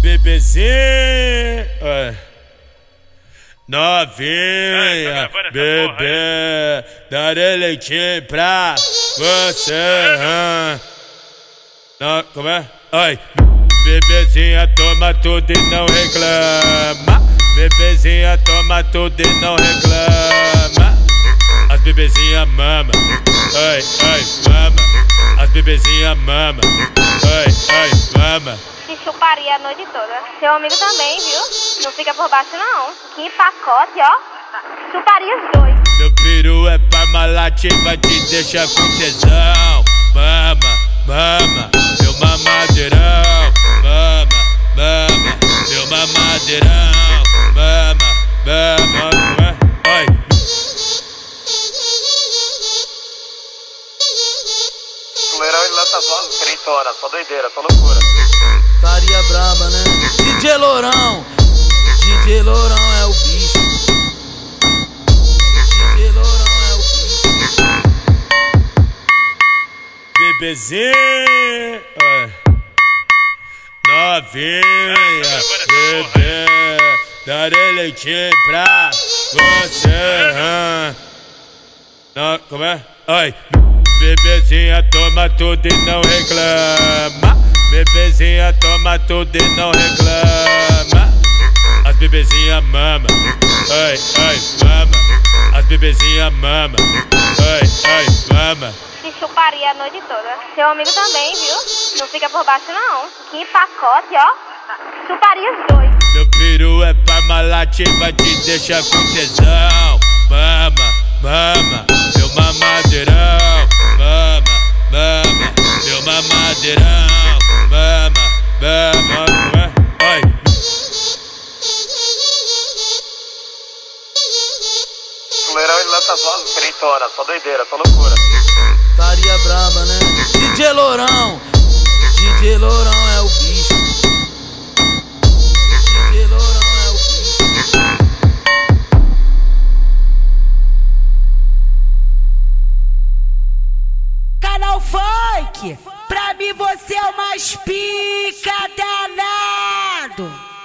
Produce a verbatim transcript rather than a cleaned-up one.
bebezinho, ai. Novinha, bebê, darei leitinho pra você. Ah. Não, como é? Ai, bebezinha toma tudo e não reclama. Bebezinha toma tudo e não reclama. As bebezinhas mama, ai, ai, mama. As bebezinhas mama, ai, ai, mama. Se chuparia a noite toda. Seu amigo também, viu? Não fica por baixo não. Que pacote, ó. Chuparia os dois. Meu peru é Parmalat, vai te deixar com tesão. Mama, mama, meu mamadeirão. Mama, mama, meu mamadeirão. Mama, mama, ai. Fuleirão ele lança só gritona, só doideira, só loucura. Taria braba, né? D J Lourão, D J Lourão é o bicho. D J Lourão é o bicho. Bebezinho, ai. Novinha, bebê, darei leitinho pra você. Ah. Não, como é? Ai, bebezinha toma tudo e não reclama. Bebezinha toma tudo e não reclama. As bebezinhas mama, ai, ai, mama. As bebezinhas mama, ai, ai, mama. Se chuparia a noite toda. Seu amigo também, viu? Não fica por baixo não. Que pacote, ó. Chuparia os dois. Meu peru é Parmalat, vai te deixar com tesão. Mama, mama, meu mamadeirão. Mama, mama, meu mamadeirão. Mama, mama, ai. Fuleirão ele lança só gritona, só doideira, só loucura. Taria braba, né? D J Lourão, D J Lourão é o bicho. D J Lourão é o bicho. Canal Funk, pra mim você é o mais pica danado.